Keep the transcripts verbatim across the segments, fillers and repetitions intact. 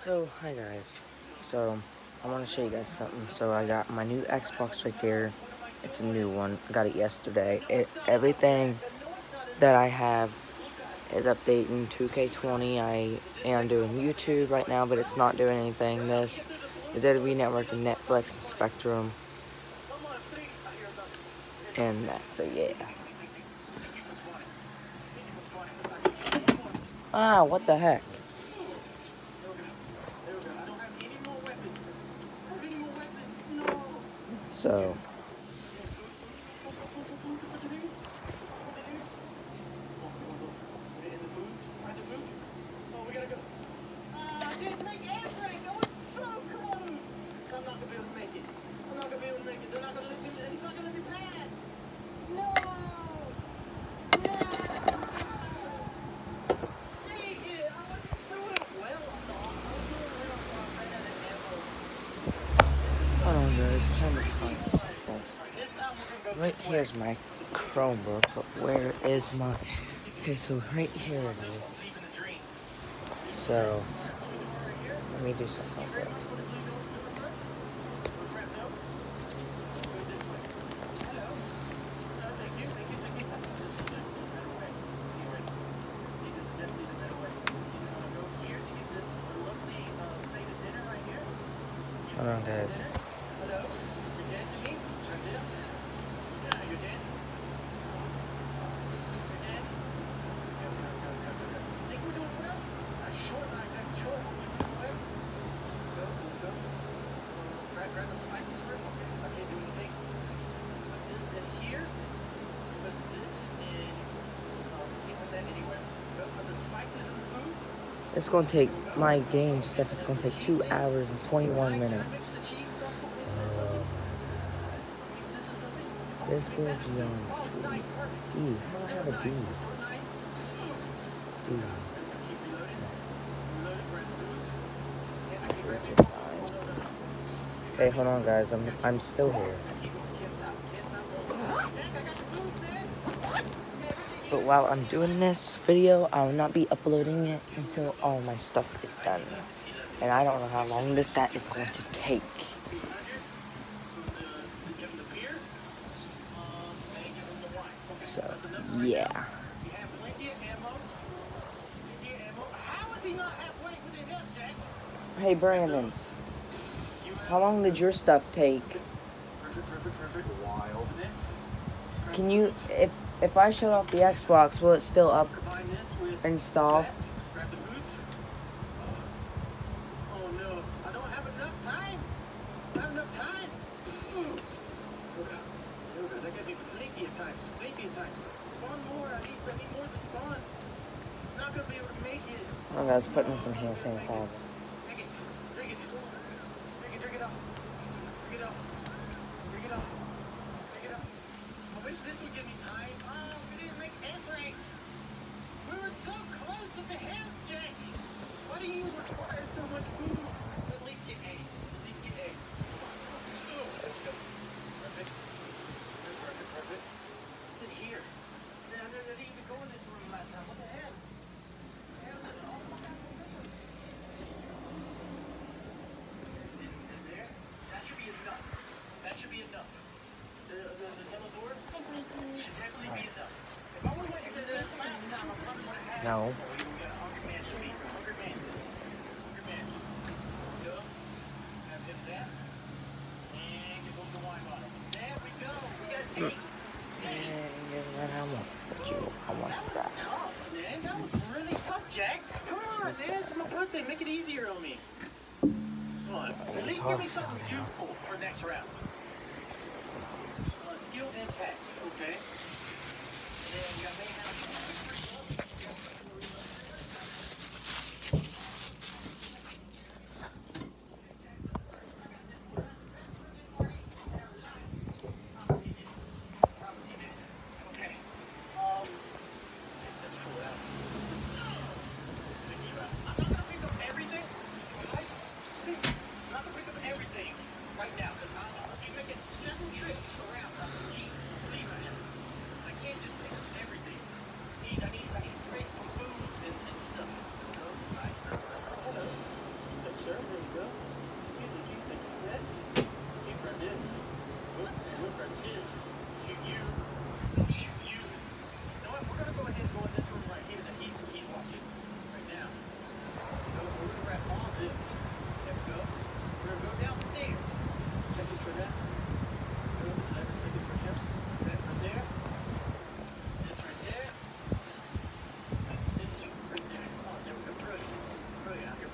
So, hi guys. So, I want to show you guys something. So, I got my new Xbox right there. It's a new one. I got it yesterday. It, everything that I have is updating two K twenty. I am doing YouTube right now, but it's not doing anything. This, the W W E Network and Netflix and Spectrum. And that, so yeah. Ah, what the heck? So, hold on guys, I'm trying to find something. Right here's my Chromebook, but where is my... Okay, so right here it is. So, let me do something real quick. Hold on guys. It's gonna take my game stuff. It's gonna take two hours and twenty-one minutes. This goes beyond D. How do I have a D? D. Okay, hold on, guys. I'm I'm still here. But while I'm doing this video, I will not be uploading it until all my stuff is done. And I don't know how long that, that is going to take. So, yeah. Hey, Brandon. How long did your stuff take? Can you, if if I shut off the Xbox, will it still up install? Oh, guys, put me some hand sanitizer. No. Mm. I want but you. I want to crack. That was really tough, Jack. Come on, man. It's my birthday. Make it easier on me. Come on. At least give me something useful for next round. Uh, skill impact, okay? And then you got main house.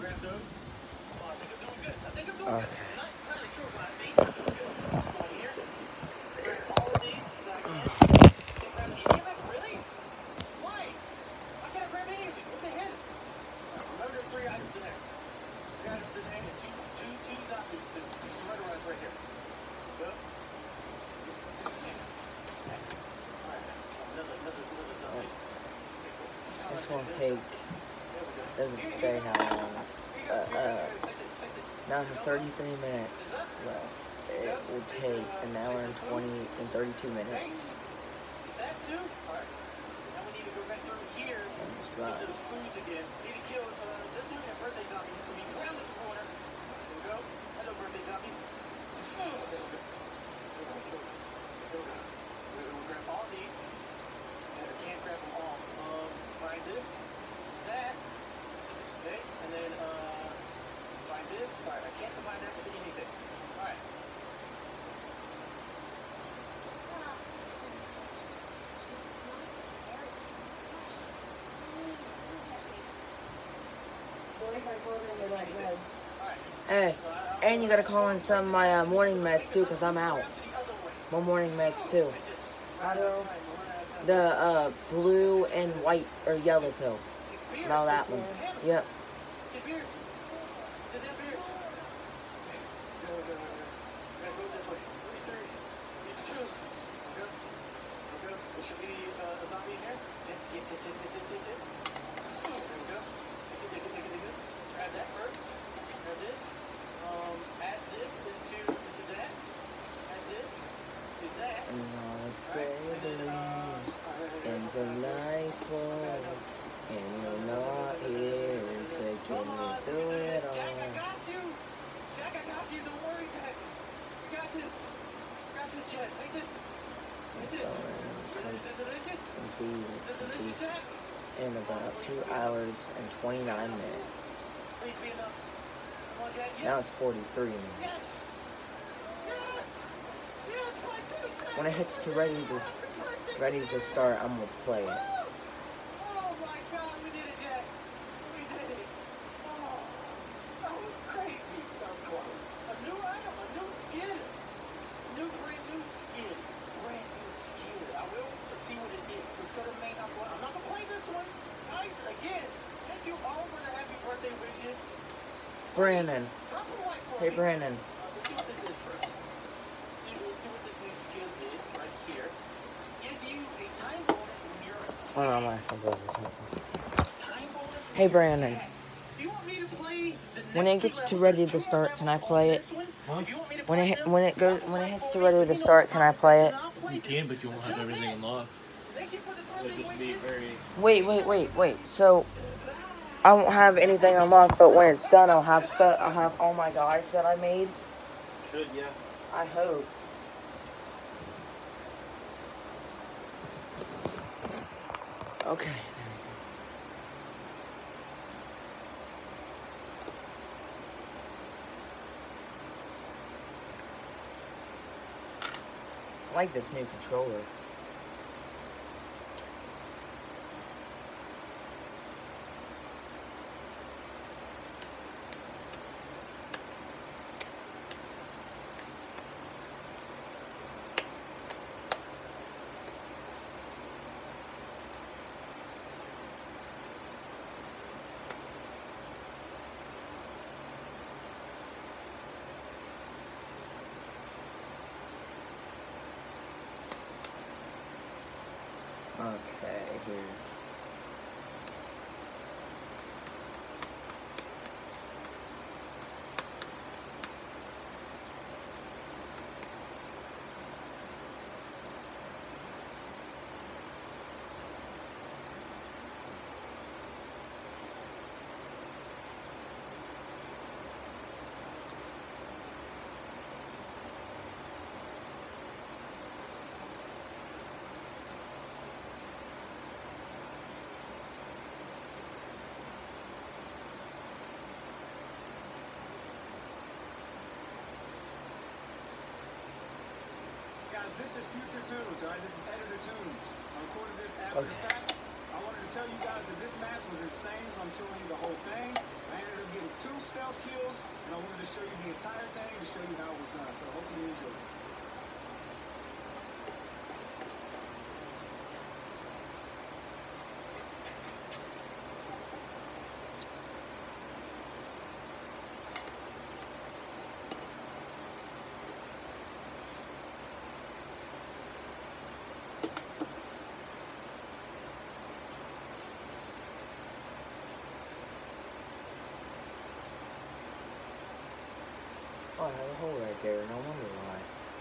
Okay. This won't take, doesn't say how long. Uh, uh, now I have thirty-three minutes left. It will take an hour and twenty and thirty-two minutes. And so, hey, and you gotta call in some of my uh, morning meds too, cause I'm out. My morning meds too. The uh, blue and white or yellow pill. No, that one. Yep. It's a life full, and you're not here to get me through it all. Jack, I got you. Jack, I got you. Don't worry, Jack. You got this. You got this, Jack. Take this. It's going complete, complete in about two hours and twenty-nine minutes. Now it's forty-three minutes. When it hits to ready to ready to start, I'm gonna play it. Oh my God, we did it, Jack. We did it. Oh, that was crazy. So close. A new item, a new skin. New, brand new skin. Brand new skin. I will see what it is. Instead of main, I'm, I'm not gonna play this one. Guys, again, thank you all for the happy birthday wishes. Brandon. Drop a like for Hey, me. Brandon. Uh, let's see what this is first. See, we'll see what this new skin is right here. Gives you a time bonus when you're Oh, no, I'm asking my brother something. time bonus. Hey, Brandon. Do you want me to play the When it gets to ready to start, can I play it? Huh? When it when it goes when it hits to ready to start, can I play it? You can, but you won't have everything unlocked. It'll just be very... Wait, wait, wait, wait. So I won't have anything unlocked, but when it's done, I'll have stuff. I'll have all my guys that I made. Should, yeah. I hope. Okay. I like this new controller. Okay, here. This is Future Tunes, alright? This is Editor Tunes. I recorded this after the fact. I wanted to tell you guys that this match was insane, so I'm showing you the whole thing. I ended up getting two And I wanted to show you the entire thing and show you how it was done. So hopefully you enjoy it. Oh, I have a hole right there. No wonder why.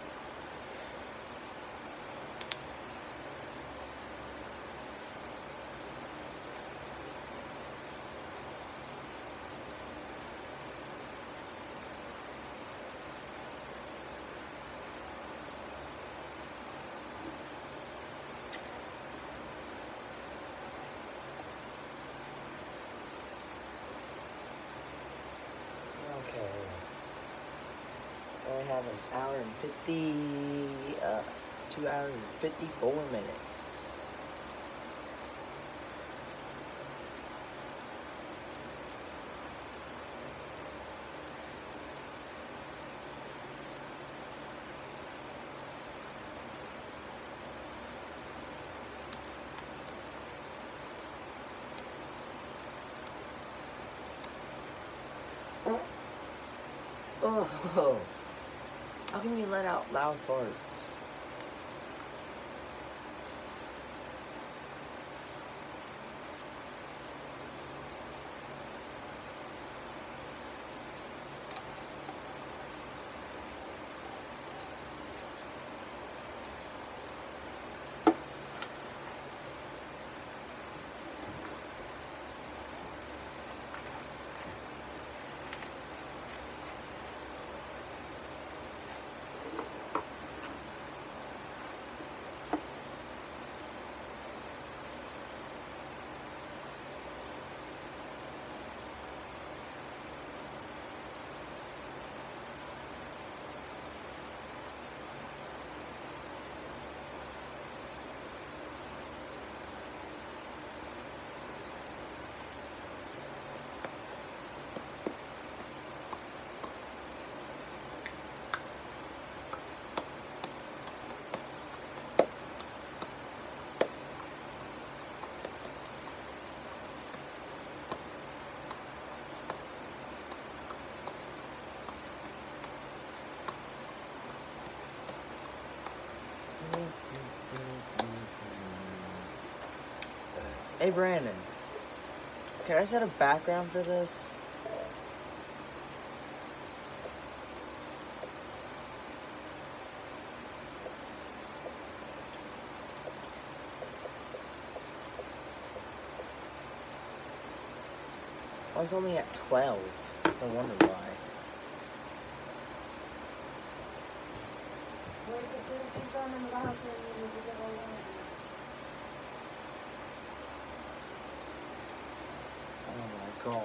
Okay. I have an hour and fifty, uh, two hours and fifty-four minutes. Oh, how can you let out loud farts? Hey Brandon, can I set a background for this? I was only at twelve. No wonder why. Oh my god.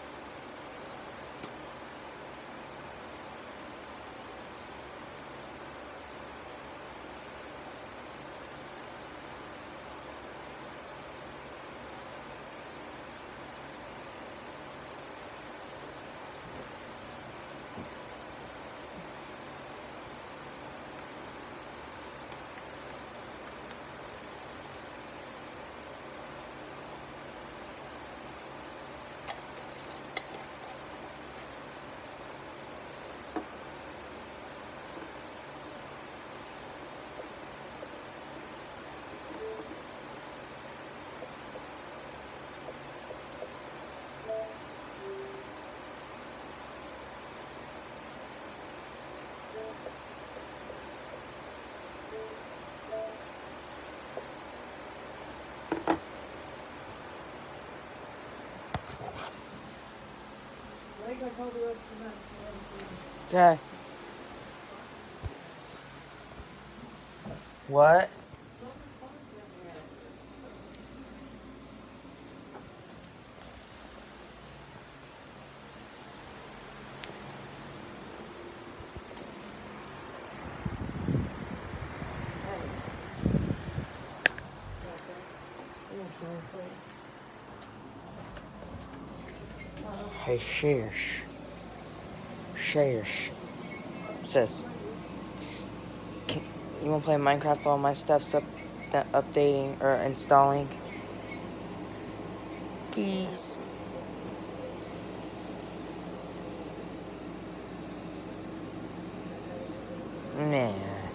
Okay. What? Hey, sheesh. Share. Sh Sis, can, you wanna play Minecraft while my stuff's up, that updating or installing? Peace. Nah.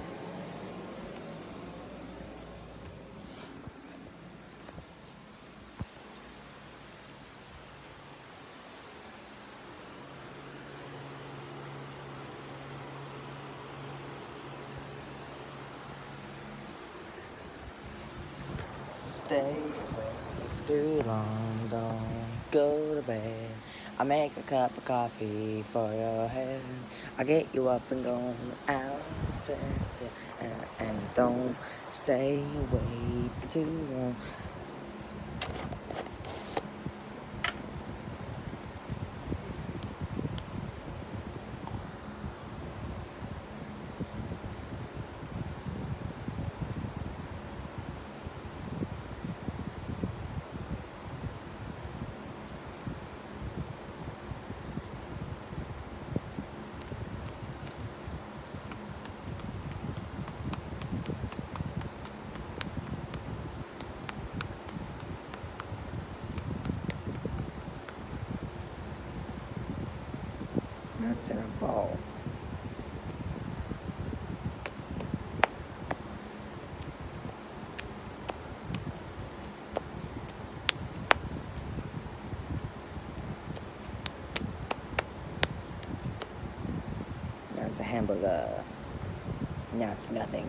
Stay awake too long, don't go to bed. I make a cup of coffee for your head. I get you up and going out of bed, yeah, and, and don't stay awake for too long. That's in a ball. That's a hamburger. That's nothing.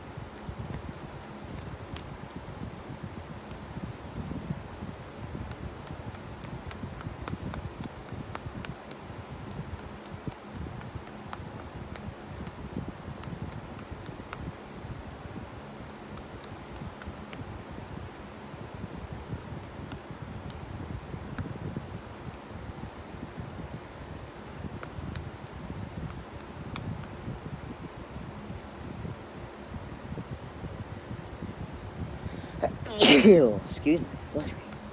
Ew, excuse me. Bless me.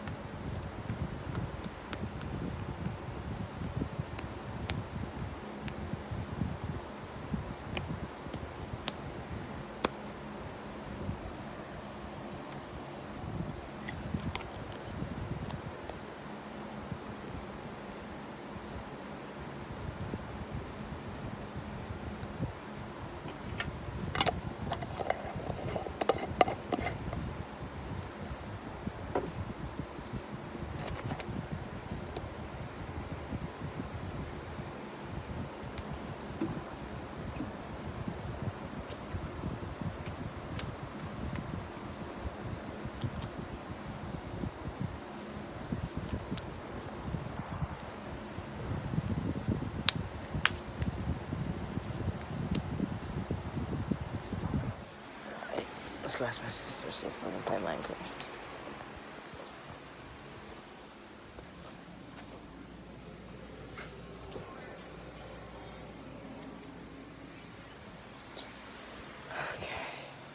Let's go ask my sister if we're gonna play Minecraft. Okay.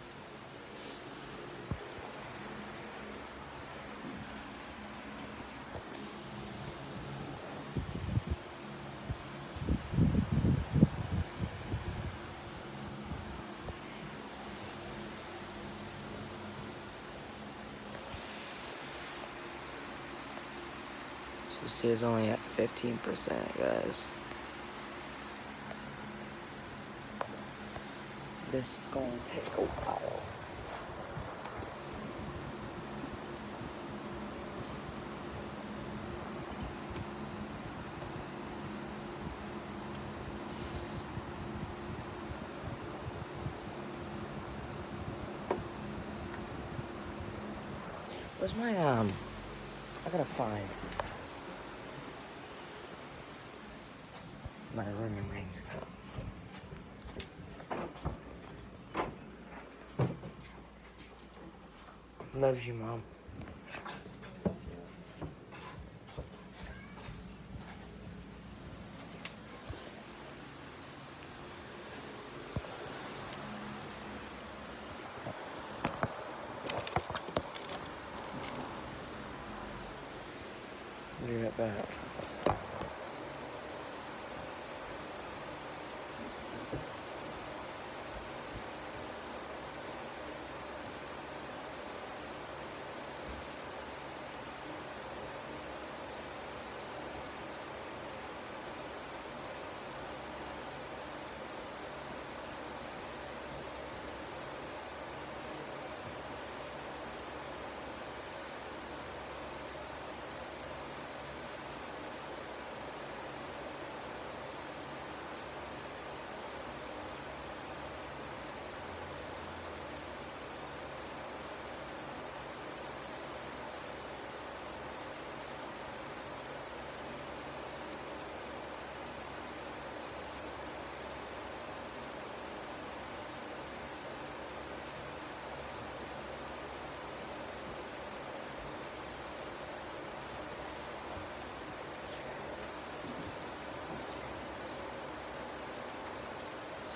So see, it's only at fifteen percent, guys. This is going to take a while. Where's my, um, I gotta find my Roman Reigns cup. Loves you, Mom. Be right back.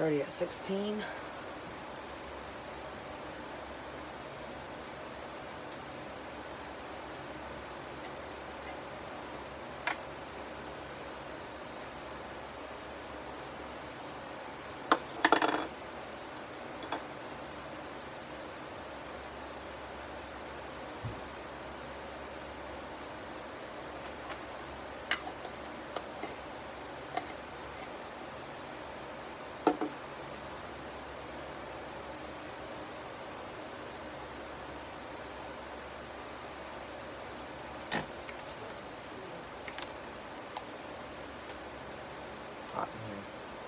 already at sixteen. Hot in here.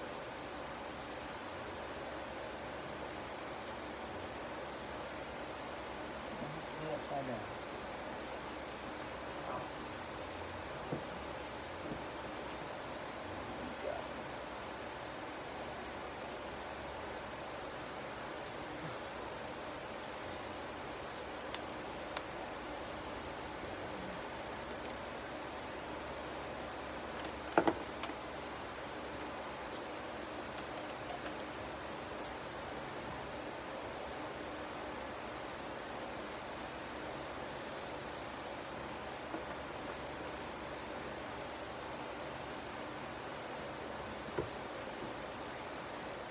Is it upside down? Oh.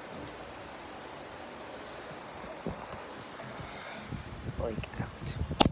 Blake out.